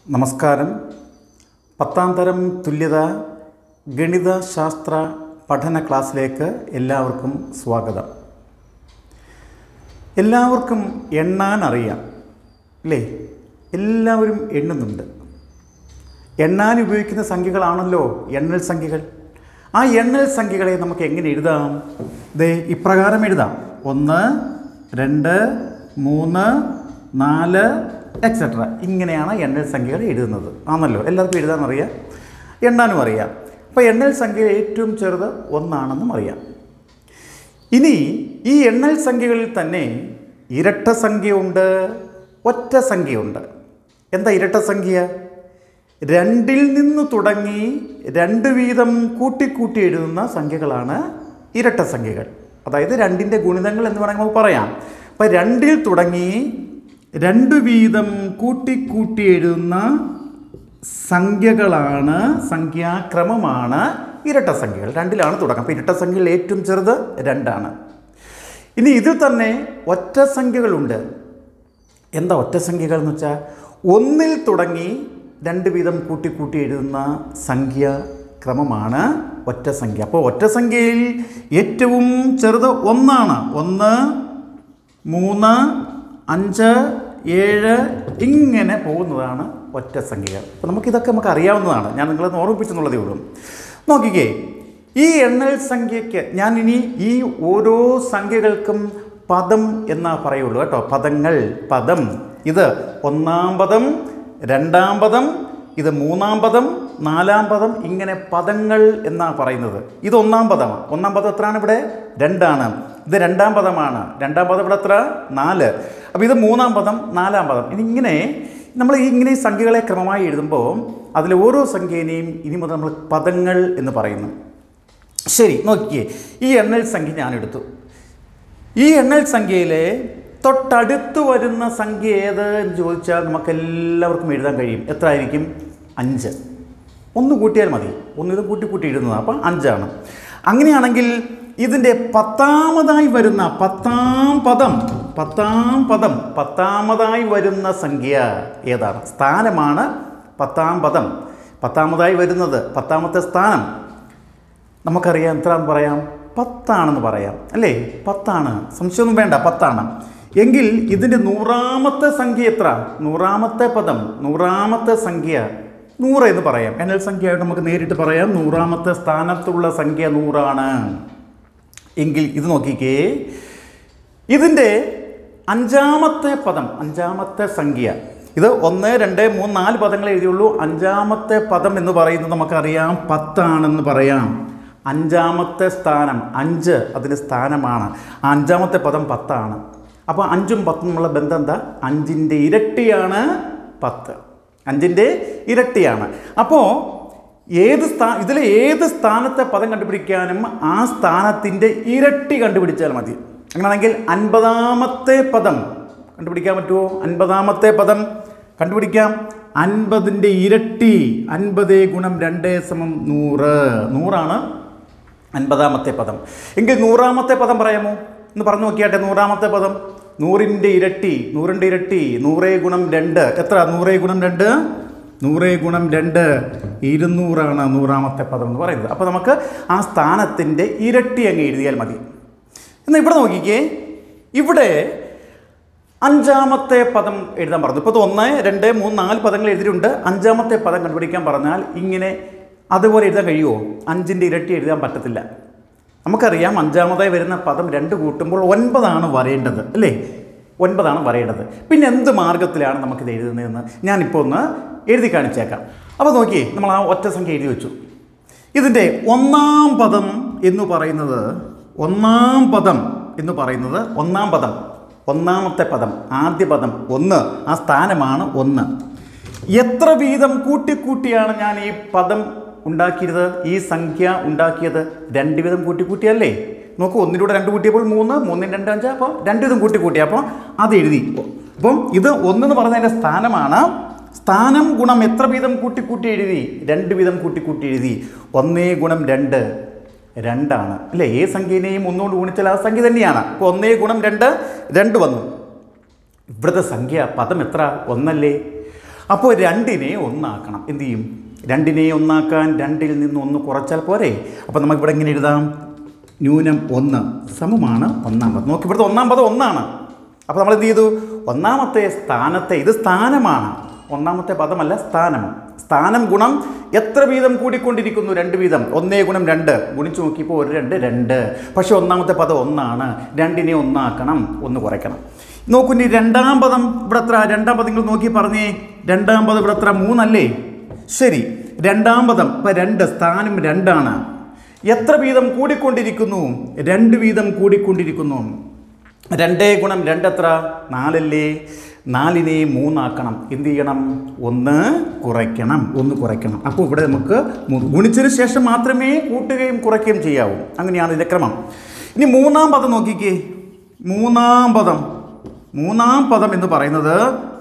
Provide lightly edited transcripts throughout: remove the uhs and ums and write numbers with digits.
നമസ്കാരം. 10ാം തരം തുല്യത ഗണിത ശാസ്ത്ര പഠന ക്ലാസ്സിലേക്ക് എല്ലാവർക്കും സ്വാഗതം. എല്ലാവർക്കും എണ്ണാൻ അറിയാം അല്ലേ? എല്ലാവരും എണ്ണുന്നുണ്ട്. എണ്ണാൻ ഉപയോഗിക്കുന്ന സംഖ്യകളാണല്ലോ എണ്ണൽ സംഖ്യകൾ. ആ എണ്ണൽ സംഖ്യകളെ നമുക്ക് എങ്ങനെ എഴുതാം? ദേ ഇപ്രകാരം എഴുതാം: 1, 2, 3, 4 എക്സെട്ര. ഇങ്ങനെയാണ് എണ്ണൽ സംഖ്യകൾ എഴുതുന്നത് ആണല്ലോ. എല്ലാവർക്കും എഴുതാൻ അറിയാം, എണ്ണാനും അറിയാം. അപ്പോൾ എണ്ണൽ സംഖ്യ ഏറ്റവും ചെറുത് 1 ആണെന്നും അറിയാം. ഇനി ഈ എണ്ണൽ സംഖ്യകളിൽ തന്നെ ഇരട്ട സംഖ്യയുണ്ട്, ഒറ്റ സംഖ്യയുണ്ട്. എന്താ ഇരട്ട സംഖ്യ? 2ൽ നിന്ന് തുടങ്ങി 2 വീതം കൂട്ടിക്കൂട്ടി എഴുതുന്ന സംഖ്യകളാണ് ഇരട്ട സംഖ്യകൾ. അതായത് 2ൻ്റെ ഗുണിതങ്ങൾ എന്ന് വേണമെങ്കിൽ നമുക്ക് പറയാം. അപ്പോൾ 2ൽ തുടങ്ങി 2 വീതം കൂട്ടിക്കൂട്ടി എഴുതുന്ന സംഖ്യകളാണ്, സംഖ്യാക്രമമാണ് ഇരട്ട സംഖ്യകൾ. 2ലാണ് തുടക്കം. അപ്പോൾ ഇരട്ട സംഖ്യയിൽ ഏറ്റവും ചെറുത് 2 ആണ്. ഇനി ഇതിൽ തന്നെ ഒറ്റ സംഖ്യകളുണ്ട്. എന്താ ഒറ്റ സംഖ്യകൾ എന്ന് വെച്ചാൽ 1ൽ തുടങ്ങി 2 വീതം കൂട്ടിക്കൂട്ടി എഴുതുന്ന സംഖ്യാക്രമമാണ് ഒറ്റ സംഖ്യ. അപ്പോൾ ഒറ്റ സംഖ്യയിൽ ഏറ്റവും ചെറുത് 1 ആണ്. 1, 3, 5, 7 ഇങ്ങനെ പോകുന്നതാണ് ഒറ്റ സംഖ്യകൾ. അപ്പോൾ നമുക്ക് അറിയാവുന്നതാണ്. ഞാൻ നിങ്ങളെ ഓർമ്മിപ്പിച്ചെന്നുള്ളതേ ഉള്ളൂ. നോക്കിക്കേ, ഈ എണ്ണൽ സംഖ്യയ്ക്ക് ഞാൻ ഇനി ഈ ഓരോ സംഖ്യകൾക്കും പദം എന്നാ പറയുള്ളൂ കേട്ടോ. പദങ്ങൾ, പദം. ഇത് 1ാം പദം, 2ാം പദം, ഇത് 3ാം പദം, 4ാം പദം, ഇങ്ങനെ പദങ്ങൾ എന്നാ പറയുന്നത്. ഇത് 1ാം പദമാണ്. 1ാം പദം എത്രയാണ്? ഇവിടെ 2 ആണ്. ഇത് 2ാം പദമാണ്. 2ാം പദം ഇവിടെ എത്ര? 4. അപ്പോൾ ഇത് 3ാം പദം, 4ാം പദം. ഇങ്ങനെ നമ്മൾ ഇങ്ങനെ സംഖ്യകളെ ക്രമമായി എഴുതുമ്പോൾ അതിൽ ഓരോ സംഖ്യേനെയും ഇനി മുതൽ നമ്മൾ പദങ്ങൾ എന്ന് പറയുന്നു. ശരി, നോക്കിയേ, ഈ എണ്ണൽ സംഖ്യ ഞാൻ എടുത്തു. ഈ എണ്ണൽ സംഖ്യയിലെ തൊട്ടടുത്ത് വരുന്ന സംഖ്യ ഏത് എന്ന് ചോദിച്ചാൽ നമുക്കെല്ലാവർക്കും എഴുതാൻ കഴിയും. എത്ര ആയിരിക്കും? 5. 1 കൂട്ടിയാൽ മതി. 1 ഇത് കൂട്ടി എഴുതുന്നതാണ്. അപ്പം 5 ആണ്. അങ്ങനെയാണെങ്കിൽ ഇതിൻ്റെ 10ാമതായി വരുന്ന 10ാം പദം 10ാമതായി വരുന്ന സംഖ്യ ഏതാണ്? സ്ഥാനമാണ് 10ാം പദം. 10ാമതായി വരുന്നത് 10ാമത്തെ സ്ഥാനം നമുക്കറിയാം. എത്രയാണെന്ന് പറയാം? 10 ആണെന്ന് പറയാം അല്ലേ? 10 ആണ്, സംശയമൊന്നും വേണ്ട, 10 ആണ്. എങ്കിൽ ഇതിൻ്റെ 100ാമത്തെ സംഖ്യ എത്ര? 100ാമത്തെ പദം, 100ാമത്തെ സംഖ്യ 100 എന്ന് പറയാം. എണ്ണൽ സംഖ്യയായിട്ട് നമുക്ക് നേരിട്ട് പറയാം. 100ാമത്തെ സ്ഥാനത്തുള്ള സംഖ്യ 100 ആണ്. എങ്കിൽ ഇത് നോക്കിക്കേ, ഇതിൻ്റെ 5ാമത്തെ പദം, 5ാമത്തെ സംഖ്യ, ഇത് 1, 2, 3, 4 പദങ്ങൾ എഴുതിയുള്ളൂ. 5ാമത്തെ പദം എന്ന് പറയുന്നത് നമുക്കറിയാം 10 ആണെന്ന് പറയാം. 5ാമത്തെ സ്ഥാനം, 5 അതിന് സ്ഥാനമാണ്. ആ 5ാമത്തെ പദം 10 ആണ്. അപ്പോൾ 5ഉം 10ഉം ഉള്ള ബന്ധം എന്താ? 5ൻ്റെ ഇരട്ടിയാണ് 10. 5ൻ്റെ ഇരട്ടിയാണ്. അപ്പോൾ ഇതിലെ ഏത് സ്ഥാനത്തെ പദം കണ്ടുപിടിക്കാനും ആ സ്ഥാനത്തിൻ്റെ ഇരട്ടി കണ്ടുപിടിച്ചാൽ മതി. അങ്ങനെയാണെങ്കിൽ 50ാമത്തെ പദം കണ്ടുപിടിക്കാൻ പറ്റുമോ? 50ാമത്തെ പദം കണ്ടുപിടിക്കാം. 50ൻ്റെ ഇരട്ടി 50 × 2 = 100. 100 50ാമത്തെ പദം. എങ്കിൽ 100ാമത്തെ പദം പറയാമോ? എന്ന് പറഞ്ഞു നോക്കിയാട്ടെ. 100ാമത്തെ പദം 100ൻ്റെ ഇരട്ടി 100 × 2 എത്ര? 100 × 2 100 × 2 200 ആണ് 100ാമത്തെ പദം എന്ന് പറയുന്നത്. അപ്പോൾ നമുക്ക് ആ സ്ഥാനത്തിൻ്റെ ഇരട്ടി അങ്ങ് എഴുതിയാൽ മതി. എന്നാൽ ഇവിടെ നോക്കിക്കേ, ഇവിടെ 5ാമത്തെ പദം എഴുതാൻ പറഞ്ഞു. ഇപ്പോൾ 1, 2, 3, 4 പദങ്ങൾ എഴുതിയിട്ടുണ്ട്. 5ാമത്തെ പദം കണ്ടുപിടിക്കാൻ പറഞ്ഞാൽ ഇങ്ങനെ അതുപോലെ എഴുതാൻ കഴിയുമോ? 5ൻ്റെ ഇരട്ടി എഴുതാൻ പറ്റത്തില്ല. നമുക്കറിയാം 5ാമതായി വരുന്ന പദം 2 കൂട്ടുമ്പോൾ 9 ആണ് വരേണ്ടത് അല്ലേ? 9 ആണ് വരേണ്ടത്. പിന്നെ എന്ത് മാർഗത്തിലാണ് നമുക്കിത് എഴുതുന്നതെന്ന് ഞാനിപ്പോൾ ഒന്ന് എഴുതി കാണിച്ചേക്കാം. അപ്പോൾ നോക്കിയേ, നമ്മൾ ആ ഒറ്റ സംഖ്യ എഴുതി വെച്ചു. ഇതിൻ്റെ 1ാം പദം എന്ന് പറയുന്നത് 1ാം പദം 1ാമത്തെ പദം, ആദ്യ പദം 1, ആ സ്ഥാനമാണ് 1. എത്ര വീതം കൂട്ടിയാണ് ഞാൻ ഈ പദം ഉണ്ടാക്കിയത്, ഈ സംഖ്യ ഉണ്ടാക്കിയത്? 2 വീതം കൂട്ടിയല്ലേ? നോക്കൂ, 1ലൂടെ 2 കൂട്ടിയപ്പോൾ 3, 3 × 2 5. അപ്പോൾ 2 വീതം കൂട്ടി. അപ്പോൾ അത് എഴുതി. അപ്പം ഇത് 1 എന്ന് പറഞ്ഞതിൻ്റെ സ്ഥാനമാണ്. സ്ഥാനം ഗുണം എത്ര വീതം കൂട്ടി എഴുതി? 2 വീതം കൂട്ടി എഴുതി. 1 × 2 2 ആണ് അല്ലേ? ഏത് സംഖ്യനെയും 1 കൊണ്ട് ഗുണിച്ചാൽ ആ സംഖ്യ തന്നെയാണ്. അപ്പോൾ 1 × 2 2 വന്നു. ഇവിടുത്തെ സംഖ്യ പദം എത്ര? 1 അല്ലേ? അപ്പോൾ 2നെ 1 ആക്കണം. എന്ത് ചെയ്യും? 2നെ 1 ആക്കാൻ 2ൽ നിന്ന് 1 കുറച്ചാൽ പോരെ. അപ്പോൾ നമുക്കിവിടെ എങ്ങനെ എഴുതാം? ന്യൂനം 1 സമമാണ് 1-ാം പദം. നോക്കി, ഇവിടുത്തെ 1-ാം പദം 1 ആണ്. അപ്പോൾ നമ്മൾ എന്ത് ചെയ്തു? 1-ാമത്തെ സ്ഥാനത്തെ, ഇത് സ്ഥാനമാണ്, 1-ാമത്തെ പദമല്ല, സ്ഥാനം. സ്ഥാനം ഗുണം എത്ര വീതം കൂടിക്കൊണ്ടിരിക്കുന്നു? 2 വീതം. 1 ഗുണം 2 ഗുണിച്ച് നോക്കിയപ്പോൾ 1 2 2. പക്ഷേ 1-ാമത്തെ പദം 1 ആണ്. 2നെ 1 ആക്കണം, 1 കുറയ്ക്കണം. നോക്കൂ, ഇനി 2-ാം പദം ഇവിടെ എത്ര? 2-ാം പദം നിങ്ങൾ നോക്കി പറഞ്ഞേ. 2-ാം പദം ഇവിടെ എത്ര? 3 അല്ലേ? ശരി. 2-ാം പദം ഇപ്പം 2, സ്ഥാനം 2 ആണ്. എത്ര വീതം കൂടിക്കൊണ്ടിരിക്കുന്നു? 2 വീതം കൂടിക്കൊണ്ടിരിക്കുന്നു. 2 ഗുണം 2 എത്ര? 4 അല്ലേ? 4നെ 3 ആക്കണം. എന്ത് ചെയ്യണം? 1 കുറയ്ക്കണം, 1 കുറയ്ക്കണം. അപ്പോൾ ഇവിടെ നമുക്ക് ഗുണിച്ചതിന് ശേഷം മാത്രമേ കൂട്ടുകയും കുറയ്ക്കുകയും ചെയ്യാവൂ. അങ്ങനെയാണ് ഇതിൻ്റെ ക്രമം. ഇനി 3-ാം പദം നോക്കിക്കേ. 3-ാം പദം എന്ന് പറയുന്നത്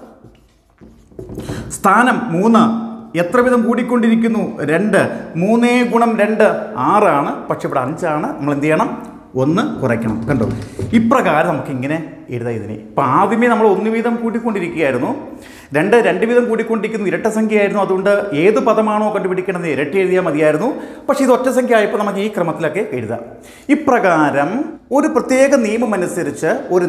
സ്ഥാനം 3 എത്ര വിധം കൂടിക്കൊണ്ടിരിക്കുന്നു? 2. 3 ഗുണം 2 6 ആണ്. പക്ഷെ ഇവിടെ 5 ആണ്. നമ്മൾ എന്ത് ചെയ്യണം? 1 കുറയ്ക്കണം. കണ്ടോ? ഇപ്രകാരം നമുക്കിങ്ങനെ എഴുതാം ഇതിനെ. ഇപ്പം ആദ്യമേ നമ്മൾ 1 വീതം കൂട്ടിക്കൊണ്ടിരിക്കുകയായിരുന്നു. 2 വീതം കൂടിക്കൊണ്ടിരിക്കുന്നു, ഇരട്ട സംഖ്യയായിരുന്നു. അതുകൊണ്ട് ഏത് പദമാണോ കണ്ടുപിടിക്കണമെന്ന് ഇരട്ടി എഴുതിയാൽ മതിയായിരുന്നു. പക്ഷേ ഇത് ഒറ്റ സംഖ്യ ആയപ്പോൾ നമുക്ക് ഈ ക്രമത്തിലൊക്കെ എഴുതാം. ഇപ്രകാരം ഒരു പ്രത്യേക നിയമമനുസരിച്ച്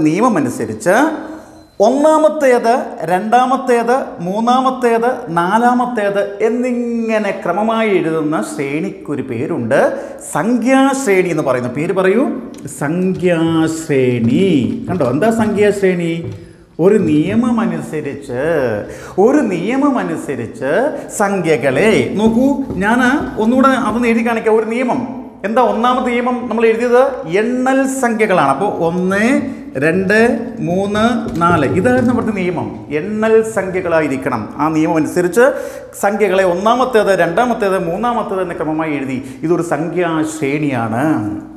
1-ാമത്തേത്, 2-ാമത്തേത്, 3-ാമത്തേത്, 4-ാമത്തേത് എന്നിങ്ങനെ ക്രമമായി എഴുതുന്ന ശ്രേണിക്കൊരു പേരുണ്ട്. സംഖ്യാശ്രേണി എന്ന് പറയുന്ന പേര് പറയൂ. സംഖ്യാശ്രേണി. കണ്ടോ? എന്താ സംഖ്യാശ്രേണി? ഒരു നിയമമനുസരിച്ച് സംഖ്യകളെ നോക്കൂ. ഞാൻ ഒന്നുകൂടെ അതൊന്ന് എഴുതി കാണിക്കാം. ഒരു നിയമം എന്താ? 1-ാമത്തെ നിയമം നമ്മൾ എഴുതിയത് എണ്ണൽ സംഖ്യകളാണ്. അപ്പോൾ 1 2 3 4 ഇതായിരുന്നു ഇവിടുത്തെ നിയമം. എണ്ണൽ സംഖ്യകളായിരിക്കണം. ആ നിയമം അനുസരിച്ച് സംഖ്യകളെ 1-ാമത്തേത്, 2-ാമത്തേത്, 3-ാമത്തേത് എന്ന ക്രമമായി എഴുതി. ഇതൊരു സംഖ്യാശ്രേണിയാണ്.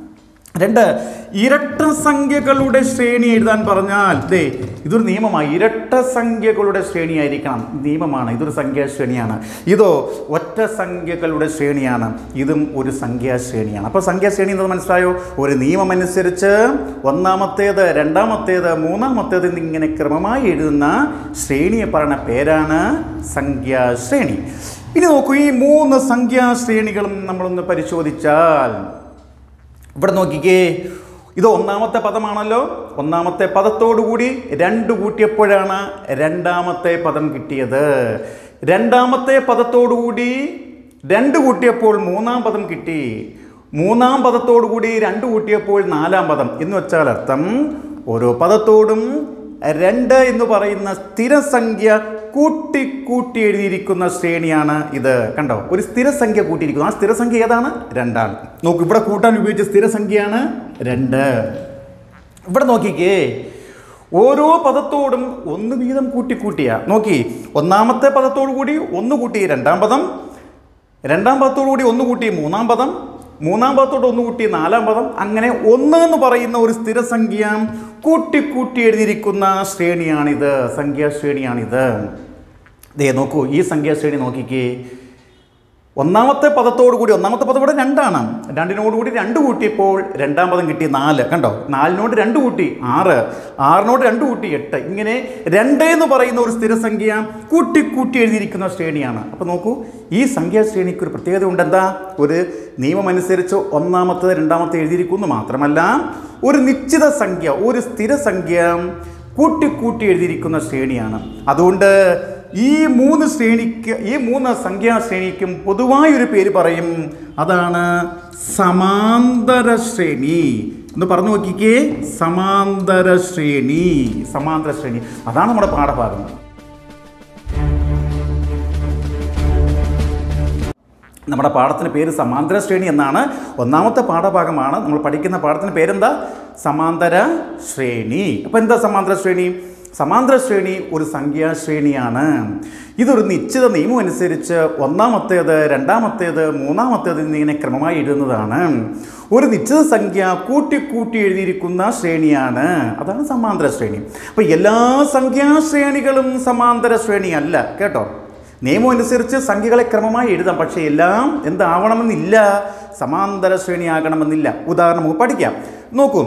2 ഇരട്ട സംഖ്യകളുടെ ശ്രേണി എഴുതാൻ പറഞ്ഞാൽ ഇതൊരു നിയമമാണ്. ഇരട്ട സംഖ്യകളുടെ ശ്രേണിയായിരിക്കണം. നിയമമാണ്. ഇതൊരു സംഖ്യാശ്രേണിയാണ്. ഇതോ ഒറ്റ സംഖ്യകളുടെ ശ്രേണിയാണ്. ഇതും ഒരു സംഖ്യാശ്രേണിയാണ്. അപ്പോൾ സംഖ്യാശ്രേണി എന്നത് മനസ്സിലായോ? ഒരു നിയമമനുസരിച്ച് 1-ാമത്തേത്, 2-ാമത്തേത്, 3-ാമത്തേത് എന്നിങ്ങനെ ക്രമമായി എഴുതുന്ന ശ്രേണിയെ പറയുന്ന പേരാണ് സംഖ്യാശ്രേണി. ഇനി നോക്കൂ, ഈ 3 സംഖ്യാശ്രേണികളും നമ്മളൊന്ന് പരിശോധിച്ചാൽ ഇവിടെ നോക്കിക്കേ. ഇത് 1-ാമത്തെ പദമാണല്ലോ. 1-ാമത്തെ പദത്തോടുകൂടി 2 കൂട്ടിയപ്പോഴാണ് 2-ാമത്തെ പദം കിട്ടിയത്. 2-ാമത്തെ പദത്തോടുകൂടി 2 കൂട്ടിയപ്പോൾ 3-ാം പദം കിട്ടി. 3-ാം പദത്തോടുകൂടി 2 കൂട്ടിയപ്പോൾ 4-ാം പദം. എന്ന് വെച്ചാൽ അർത്ഥം ഓരോ പദത്തോടും 2 എന്ന് പറയുന്ന സ്ഥിരസംഖ്യ കൂട്ടി എഴുതിയിരിക്കുന്ന ശ്രേണിയാണ് ഇത്. കണ്ടോ? ഒരു സ്ഥിരസംഖ്യ കൂട്ടിയിരിക്കുന്നു. ആ സ്ഥിരസംഖ്യ ഏതാണ്? 2 ആണ്. നോക്കൂ, ഇവിടെ കൂട്ടാൻ ഉപയോഗിച്ച സ്ഥിരസംഖ്യയാണ് 2. ഇവിടെ നോക്കിക്കേ, ഓരോ പദത്തോടും 1 വീതം കൂട്ടിയ നോക്കി. 1-ാമത്തെ പദത്തോടു കൂടി 1 കൂട്ടി 2-ാം പദം, 2-ാം പദത്തോടു കൂടി 1 കൂട്ടി 3-ാം പദം, 3-ാം പദത്തോട് 1 കൂട്ടി 4-ാം പദം. അങ്ങനെ 1 എന്ന് പറയുന്ന ഒരു സ്ഥിരസംഖ്യ കൂട്ടി എഴുതിയിരിക്കുന്ന ശ്രേണിയാണിത്. സംഖ്യാശ്രേണിയാണിത്. നോക്കൂ, ഈ സംഖ്യാശ്രേണി നോക്കിക്കേ. 1-ാമത്തെ പദത്തോടു കൂടി 1-ാമത്തെ പദം ഇവിടെ 2 ആണ്. 2-നോടുകൂടി 2 കൂട്ടിയപ്പോൾ 2-ാം പദം കിട്ടി 4. കണ്ടോ? 4-നോട് 2 കൂട്ടി 6, 6-നോട് 2 കൂട്ടി 8. ഇങ്ങനെ 2 എന്ന് പറയുന്ന ഒരു സ്ഥിരസംഖ്യ കൂട്ടി എഴുതിയിരിക്കുന്ന ശ്രേണിയാണ്. അപ്പോൾ നോക്കൂ, ഈ സംഖ്യാശ്രേണിക്ക് ഒരു പ്രത്യേകത ഉണ്ട്. എന്താ? ഒരു നിയമമനുസരിച്ച് 1-ാമത്തെ 2-ാമത്തെ എഴുതിയിരിക്കുന്നു. മാത്രമല്ല ഒരു നിശ്ചിത സംഖ്യ, ഒരു സ്ഥിരസംഖ്യ കൂട്ടി എഴുതിയിരിക്കുന്ന ശ്രേണിയാണ്. അതുകൊണ്ട് ഈ 3 സംഖ്യാശ്രേണിക്കും പൊതുവായൊരു പേര് പറയും. അതാണ് സമാന്തര ശ്രേണി. ഒന്ന് പറഞ്ഞു നോക്കിക്കേ. സമാന്തര ശ്രേണി. അതാണ് നമ്മുടെ പാഠഭാഗം. നമ്മുടെ പാഠത്തിന് പേര് സമാന്തര ശ്രേണി എന്നാണ്. 1-ാമത്തെ പാഠഭാഗമാണ്. നമ്മൾ പഠിക്കുന്ന പാഠത്തിന് പേരെന്താ? സമാന്തര ശ്രേണി. അപ്പോൾ എന്താ സമാന്തര ശ്രേണി? സമാന്തര ശ്രേണി ഒരു സംഖ്യാശ്രേണിയാണ്. ഇതൊരു നിശ്ചിത നിയമം അനുസരിച്ച് 1-ാമത്തേത്, 2-ാമത്തേത്, 3-ാമത്തേത് എന്നിങ്ങനെ ക്രമമായി എഴുതുന്നതാണ്. ഒരു നിശ്ചിത സംഖ്യ കൂട്ടി എഴുതിയിരിക്കുന്ന ശ്രേണിയാണ്. അതാണ് സമാന്തര ശ്രേണി. അപ്പോൾ എല്ലാ സംഖ്യാശ്രേണികളും സമാന്തര ശ്രേണിയല്ല കേട്ടോ. നിയമം അനുസരിച്ച് സംഖ്യകളെ ക്രമമായി എഴുതാം. പക്ഷേ എല്ലാം എന്താവണമെന്നില്ല, സമാന്തര ശ്രേണി ആകണമെന്നില്ല. ഉദാഹരണം നമുക്ക് പഠിക്കാം. നോക്കൂ,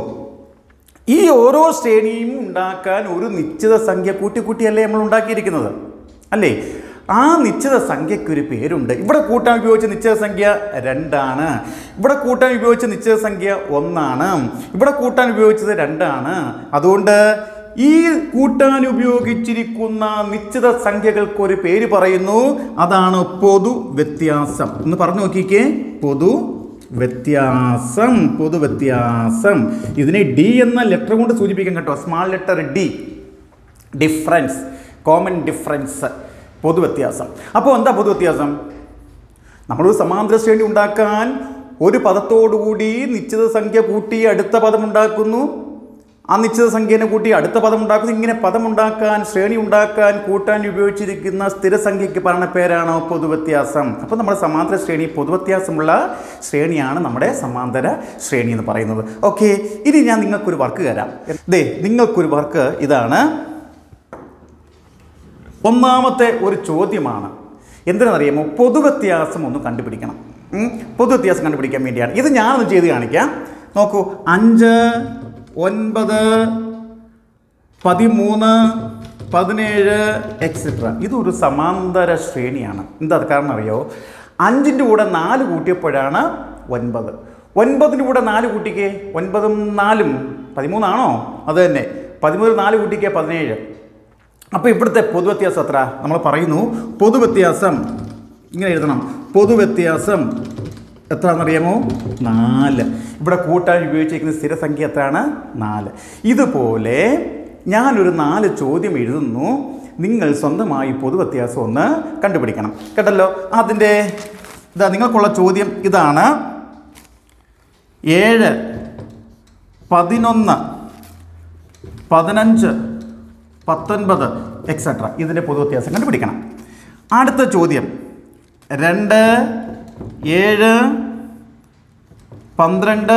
ഈ ഓരോ ശ്രേണിയും ഉണ്ടാക്കാൻ ഒരു നിശ്ചിത സംഖ്യ കൂട്ടിയല്ലേ നമ്മൾ ഉണ്ടാക്കിയിരിക്കുന്നത്. അല്ലേ? ആ നിശ്ചിത സംഖ്യയ്ക്കൊരു പേരുണ്ട്. ഇവിടെ കൂട്ടാൻ ഉപയോഗിച്ച നിശ്ചിത സംഖ്യ 2 ആണ്. ഇവിടെ കൂട്ടാൻ ഉപയോഗിച്ച നിശ്ചിത സംഖ്യ 1 ആണ്. ഇവിടെ കൂട്ടാൻ ഉപയോഗിച്ചത് 2 ആണ്. അതുകൊണ്ട് ഈ കൂട്ടാൻ ഉപയോഗിച്ചിരിക്കുന്ന നിശ്ചിത സംഖ്യകൾക്കൊരു പേര് പറയുന്നു. അതാണ് പൊതു വ്യത്യാസം. ഒന്ന് പറഞ്ഞു നോക്കിക്കേ. പൊതു വ്യത്യാസം. പൊതു വ്യത്യാസം. ഇതിനെ ഡി എന്ന ലെറ്റർ കൊണ്ട് സൂചിപ്പിക്കാം കേട്ടോ. Small letter D. Difference, common difference, പൊതുവ്യത്യാസം. അപ്പോൾ എന്താ പൊതുവ്യത്യാസം? നമ്മളൊരു സമാന്തര ശ്രേണി ഉണ്ടാക്കാൻ ഒരു പദത്തോടുകൂടി നിശ്ചിത സംഖ്യ കൂട്ടി അടുത്ത പദം ഉണ്ടാക്കുന്നു. ആ നിശ്ചിത സംഖ്യേനെ കൂട്ടി അടുത്ത പദം ഉണ്ടാക്കുന്നു. ഇങ്ങനെ പദം ഉണ്ടാക്കാൻ, ശ്രേണി ഉണ്ടാക്കാൻ കൂട്ടാൻ ഉപയോഗിച്ചിരിക്കുന്ന സ്ഥിരസംഖ്യയ്ക്ക് പറയുന്ന പേരാണ് പൊതുവ്യത്യാസം. അപ്പോൾ നമ്മുടെ സമാന്തര ശ്രേണി പൊതുവ്യത്യാസമുള്ള ശ്രേണിയാണ് നമ്മുടെ സമാന്തര ശ്രേണി എന്ന് പറയുന്നത്. ഓക്കെ, ഇനി ഞാൻ നിങ്ങൾക്കൊരു വർക്ക് തരാം. നിങ്ങൾക്കൊരു വർക്ക് ഇതാണ്. ഒന്നാമത്തെ ഒരു ചോദ്യമാണ്. എന്തിനാണെന്നറിയാമോ? പൊതുവ്യത്യാസം ഒന്ന് കണ്ടുപിടിക്കണം. പൊതുവ്യത്യാസം കണ്ടുപിടിക്കാൻ വേണ്ടിയാണ് ഇത്. ഞാനൊന്ന് ചെയ്ത് കാണിക്കാം. നോക്കൂ, 5, 9, 13, 17 എക്സെട്ര. ഇതൊരു സമാന്തര ശ്രേണിയാണ്. എന്താ കാരണം അറിയോ? 5ൻ്റെ കൂടെ 4 കൂട്ടിയപ്പോഴാണ് 9. 9ൻ്റെ കൂടെ 4 കൂട്ടിക്കേ. 9ഉം 4ഉം 13 ആണോ? അത് തന്നെ. 13 4 കൂട്ടിക്കേ 17. അപ്പോൾ ഇവിടുത്തെ പൊതുവ്യത്യാസം എത്ര? നമ്മൾ പറയുന്നു പൊതുവ്യത്യാസം ഇങ്ങനെ എഴുതണം. പൊതുവ്യത്യാസം എത്രയാണെന്നറിയാമോ? 4. ഇവിടെ കൂട്ടാൻ ഉപയോഗിച്ചിരിക്കുന്ന സ്ഥിരസംഖ്യ എത്രയാണ്? 4. ഇതുപോലെ ഞാനൊരു 4 ചോദ്യം എഴുതുന്നു. നിങ്ങൾ സ്വന്തമായി പൊതുവ്യത്യാസം ഒന്ന് കണ്ടുപിടിക്കണം. കേട്ടല്ലോ? അതിൻ്റെ നിങ്ങൾക്കുള്ള ചോദ്യം ഇതാണ്. 7, 11, 15, 19 എക്സെട്ര. ഇതിൻ്റെ പൊതുവ്യത്യാസം കണ്ടുപിടിക്കണം. അടുത്ത ചോദ്യം 2, 7, 12,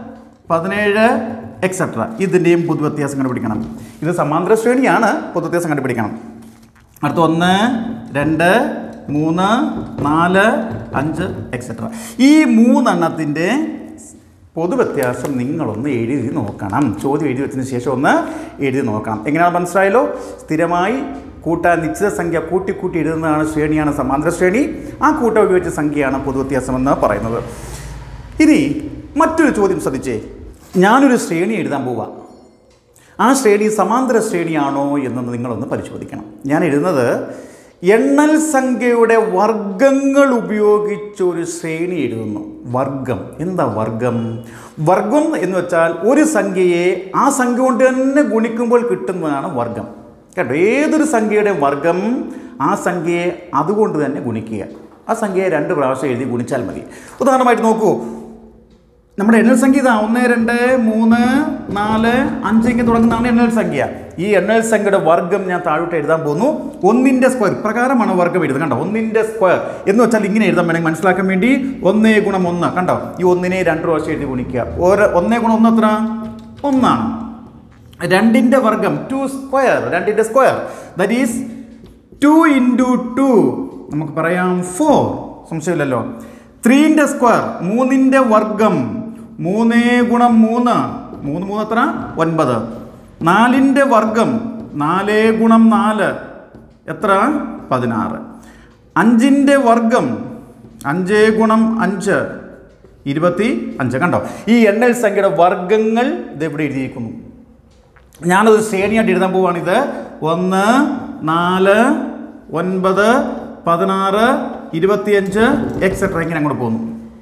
17 എക്സെട്ര. ഇതിൻ്റെയും പൊതുവ്യത്യാസം കണ്ടുപിടിക്കണം. ഇത് സമാന്തര ശ്രേണിയാണ്. പൊതുവ്യത്യാസം കണ്ടുപിടിക്കണം. അടുത്ത 1, 2, 3, 4, 5 എക്സെട്ര. ഈ 3 എണ്ണത്തിൻ്റെ പൊതുവ്യത്യാസം നിങ്ങളൊന്ന് എഴുതി നോക്കണം. ചോദ്യം എഴുതി വെച്ചതിന് ശേഷം ഒന്ന് എഴുതി നോക്കണം. എങ്ങനെയാണ് മനസ്സിലായല്ലോ? സ്ഥിരമായി കൂട്ടാൻ നിശ്ചിത സംഖ്യ കൂട്ടി എഴുതുന്നതാണ് ശ്രേണിയാണ് സമാന്തര ശ്രേണി. ആ കൂട്ടം ഉപയോഗിച്ച സംഖ്യയാണ് പൊതുവ്യത്യാസം എന്ന് പറയുന്നത്. ഇനി മറ്റൊരു ചോദ്യം ശ്രദ്ധിച്ചേ. ഞാനൊരു ശ്രേണി എഴുതാൻ പോവാം. ആ ശ്രേണി സമാന്തര ശ്രേണിയാണോ എന്ന് നിങ്ങളൊന്ന് പരിശോധിക്കണം. ഞാൻ എഴുതുന്നത് എണ്ണൽ സംഖ്യയുടെ വർഗങ്ങൾ ഉപയോഗിച്ചൊരു ശ്രേണി എഴുതുന്നു. വർഗം. എന്താ വർഗം? വർഗം എന്ന് വെച്ചാൽ ഒരു സംഖ്യയെ ആ സംഖ്യ കൊണ്ട് തന്നെ ഗുണിക്കുമ്പോൾ കിട്ടുന്നതാണ് വർഗം. കേട്ടോ? ഏതൊരു സംഖ്യയുടെ വർഗം ആ സംഖ്യയെ അതുകൊണ്ട് തന്നെ ഗുണിക്കുക. ആ സംഖ്യയെ 2 പ്രാവശ്യം എഴുതി ഗുണിച്ചാൽ മതി. ഉദാഹരണമായിട്ട് നോക്കൂ, നമ്മുടെ എണ്ണൽ സംഖ്യ ഇതാ 1, 2, 3, 4, 5 ഇങ്ങനെ തുടങ്ങുന്നതാണ് എണ്ണൽ സംഖ്യ. ഈ എണ്ണൽ സംഖ്യയുടെ വർഗം ഞാൻ താഴോട്ട് എഴുതാൻ പോകുന്നു. 1ൻ്റെ സ്ക്വയർ പ്രകാരമാണ് വർഗം എഴുതുന്നത്. കണ്ടോ? 1ൻ്റെ സ്ക്വയർ എന്ന് വെച്ചാൽ ഇങ്ങനെ എഴുതാൻ വേണമെങ്കിൽ മനസ്സിലാക്കാൻ വേണ്ടി 1 ഗുണം 1. കണ്ടോ? ഈ 1നെ 2 പ്രാവശ്യം എഴുതി ഗുണിക്കുക. 1 ഗുണം 1 എത്ര? 1 ആണ്. 2ൻ്റെ വർഗം 2 സ്ക്വയർ. 2ൻ്റെ സ്ക്വയർ ദാറ്റ് ഈസ് 2 × 2. നമുക്ക് പറയാം 4. സംശയമില്ലല്ലോ. 3ൻ്റെ സ്ക്വയർ 3ൻ്റെ വർഗം 3 ഗുണം 3. 3 3 എത്ര? 9. 4ൻ്റെ വർഗം 4 ഗുണം 4 എത്ര? 16. 5ൻ്റെ വർഗം 5 ഗുണം 5 25. കണ്ടോ? ഈ എണ്ണൽ സംഖ്യയുടെ വർഗങ്ങൾ ഇതെവിടെ എഴുതിയിരിക്കുന്നു. ഞാനത് ശ്രേണിയായിട്ട് എഴുതാൻ പോവുകയാണിത്. 1, 4, 9, 16, 25 എക്സെട്ര. ഇങ്ങനെ അങ്ങോട്ട് പോകുന്നു.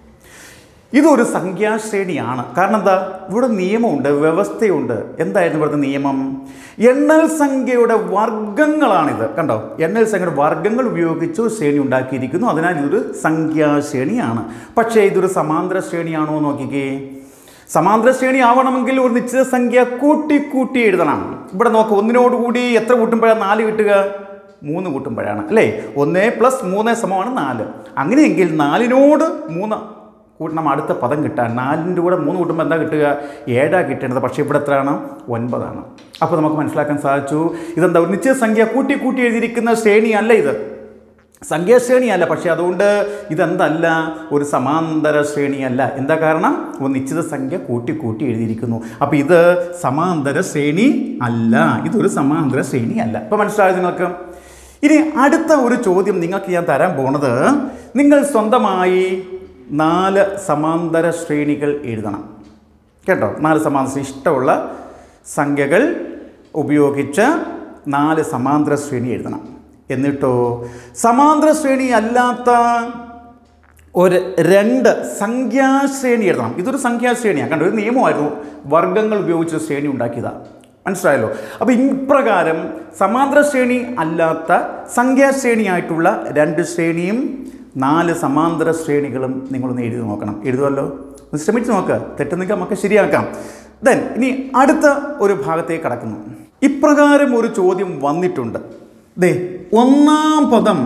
ഇതൊരു സംഖ്യാശ്രേണിയാണ്. കാരണം എന്താ? ഇവിടെ നിയമമുണ്ട്, വ്യവസ്ഥയുണ്ട്. എന്തായിരുന്നു ഇവിടുത്തെ നിയമം? എണ്ണൽ സംഖ്യയുടെ വർഗങ്ങളാണിത്. കണ്ടോ? എണ്ണൽ സംഖ്യയുടെ വർഗങ്ങൾ ഉപയോഗിച്ച് ശ്രേണി ഉണ്ടാക്കിയിരിക്കുന്നു. അതിനാൽ ഇതൊരു സംഖ്യാശ്രേണിയാണ്. പക്ഷേ ഇതൊരു സമാന്തര ശ്രേണിയാണോ നോക്കിക്കേ. സമാന്തര ശ്രേണി ആവണമെങ്കിൽ ഒരു നിശ്ചിത സംഖ്യ കൂട്ടി എഴുതണം. ഇവിടെ നോക്ക്, 1നോടുകൂടി എത്ര കൂട്ടുമ്പോഴാണ് 4 കിട്ടുക? 3 കൂട്ടുമ്പോഴാണ് അല്ലേ? 1 + 3 = 4. അങ്ങനെയെങ്കിൽ 4നോട് 3 കൂട്ടണം അടുത്ത പദം കിട്ടാൻ. 4ൻ്റെ കൂടെ 3 കൂട്ടുമ്പോൾ എന്താ കിട്ടുക? 7 കിട്ടേണ്ടത്. പക്ഷേ ഇവിടെ എത്രയാണ്? 9 ആണ്. അപ്പോൾ നമുക്ക് മനസ്സിലാക്കാൻ സാധിച്ചു ഇതെന്താ? ഒരു നിശ്ചിത സംഖ്യ കൂട്ടി എഴുതിയിരിക്കുന്ന ശ്രേണിയല്ല ഇത്. സംഖ്യാശ്രേണിയല്ല. പക്ഷേ അതുകൊണ്ട് ഇതെന്തല്ല? ഒരു സമാന്തര ശ്രേണിയല്ല. എന്താ കാരണം? ഒരു നിശ്ചിത സംഖ്യ കൂട്ടി എഴുതിയിരിക്കുന്നു. അപ്പോൾ ഇത് സമാന്തര ശ്രേണി അല്ല. ഇതൊരു സമാന്തര ശ്രേണി അല്ല. ഇപ്പോൾ മനസ്സിലായത് നിങ്ങൾക്ക്? ഇനി അടുത്ത ഒരു ചോദ്യം നിങ്ങൾക്ക് ഞാൻ തരാൻ പോകുന്നത്, നിങ്ങൾ സ്വന്തമായി 4 സമാന്തര ശ്രേണികൾ എഴുതണം കേട്ടോ. 4 സമാന്തര ഇഷ്ടമുള്ള സംഖ്യകൾ ഉപയോഗിച്ച് 4 സമാന്തര ശ്രേണി എഴുതണം. എന്നിട്ടോ സമാന്തര ശ്രേണി അല്ലാത്ത ഒരു 2 സംഖ്യാശ്രേണി എഴുതണം. ഇതൊരു സംഖ്യാശ്രേണിയാണ് കണ്ടോ, ഒരു നിയമമായിരുന്നു, വർഗ്ഗങ്ങൾ ഉപയോഗിച്ച് ശ്രേണി ഉണ്ടാക്കിയതാണ്. മനസ്സിലായല്ലോ. അപ്പോൾ ഇപ്രകാരം സമാന്തര ശ്രേണി അല്ലാത്ത സംഖ്യാശ്രേണിയായിട്ടുള്ള 2 ശ്രേണിയും 4 സമാന്തര ശ്രേണികളും നിങ്ങളൊന്ന് എഴുതി നോക്കണം. എഴുതുമല്ലോ, ഒന്ന് ശ്രമിച്ച് നോക്കുക, തെറ്റുന്നെങ്കിൽ നമുക്ക് ശരിയാക്കാം. ദെൻ ഇനി അടുത്ത ഒരു ഭാഗത്തേക്ക് കടക്കുന്നു. ഇപ്രകാരം ഒരു ചോദ്യം വന്നിട്ടുണ്ട്. ദേ, ഒന്നാം പദം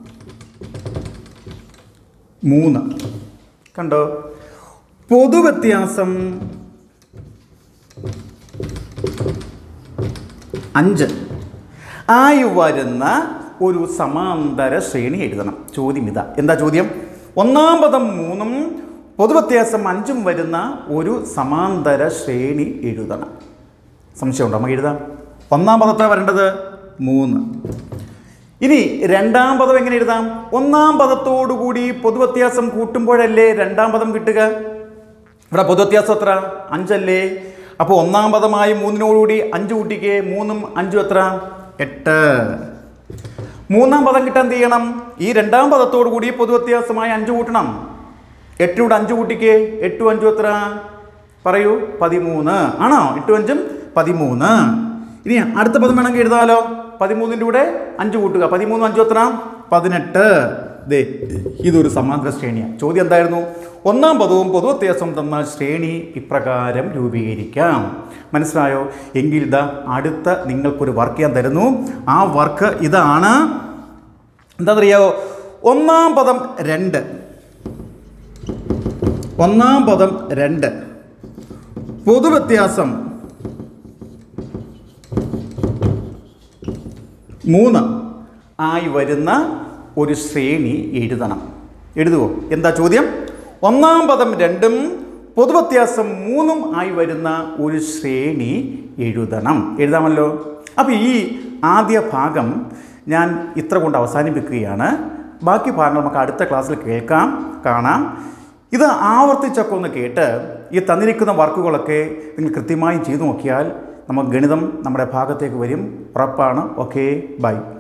3 കണ്ടോ, പൊതുവ്യത്യാസം 5 ആയി വരുന്ന ഒരു സമാന്തര ശ്രേണി എഴുതണം. ചോദ്യം ഇതാ. എന്താ ചോദ്യം? ഒന്നാം പദം 3ഉം പൊതുവ്യത്യാസം 5ഉം വരുന്ന ഒരു സമാന്തര ശ്രേണി എഴുതണം. സംശയമുണ്ടോ? നമുക്ക് എഴുതാം. ഒന്നാം പദത്തെ വരേണ്ടത് 3. ഇനി രണ്ടാം പദം എങ്ങനെ എഴുതാം? ഒന്നാം പദത്തോടുകൂടി പൊതുവ്യത്യാസം കൂട്ടുമ്പോഴല്ലേ രണ്ടാം പദം കിട്ടുക. ഇവിടെ പൊതുവ്യത്യാസം എത്ര? 5 അല്ലേ? അപ്പോൾ ഒന്നാം പദമായി 3നോടുകൂടി 5 കൂട്ടിക്ക്. 3ഉം 5ഉം എത്ര? 8. മൂന്നാം പദം കിട്ടാൻ എന്ത് ചെയ്യണം? ഈ രണ്ടാം പദത്തോടു കൂടി പൊതുവ്യത്യാസമായി 5 കൂട്ടണം. 8നോട് 5 കൂട്ടിക്ക്. 8ഉം 5ഉം എത്ര? പറയൂ. 13 ആണോ? 8ഉം 5ഉം 13. ഇനി അടുത്ത പദം വേണമെങ്കിൽ എഴുതാമല്ലോ. 13ൻ്റെ കൂടെ 5 കൂട്ടുക. 13ഉം 5ഉം എത്ര? 18. ദേ, ഇതൊരു സമാന്തര ശ്രേണിയാണ്. ചോദ്യം എന്തായിരുന്നു? ഒന്നാം പദവും പൊതുവ്യത്യാസവും തന്ന ശ്രേണി ഇപ്രകാരം രൂപീകരിക്കാം. മനസ്സിലായോ? എങ്കിൽ ഇതാ അടുത്ത നിങ്ങൾക്കൊരു വർക്ക് ഞാൻ തരുന്നു. ആ വർക്ക് ഇതാണ്. എന്താണെന്നറിയാമോ? ഒന്നാം പദം 2, ഒന്നാം പദം 2 പൊതുവ്യത്യാസം 3 ആയി വരുന്ന ഒരു ശ്രേണി എഴുതണം. എഴുതുമോ? എന്താ ചോദ്യം? ഒന്നാം പദം 2ഉം പൊതുവ്യത്യാസം 3ഉം ആയി വരുന്ന ഒരു ശ്രേണി എഴുതണം. എഴുതാമല്ലോ. അപ്പോൾ ഈ ആദ്യ ഭാഗം ഞാൻ ഇത്ര കൊണ്ട് അവസാനിപ്പിക്കുകയാണ്. ബാക്കി ഭാഗങ്ങൾ നമുക്ക് അടുത്ത ക്ലാസ്സിൽ കേൾക്കാം, കാണാം. ഇത് ആവർത്തിച്ചൊക്കെ ഒന്ന് കേട്ട് ഈ തന്നിരിക്കുന്ന വർക്കുകളൊക്കെ നിങ്ങൾ കൃത്യമായി ചെയ്തു നോക്കിയാൽ നമുക്ക് ഗണിതം നമ്മുടെ ഭാഗത്തേക്ക് വരും. ഉറപ്പാണ്. Okay, by.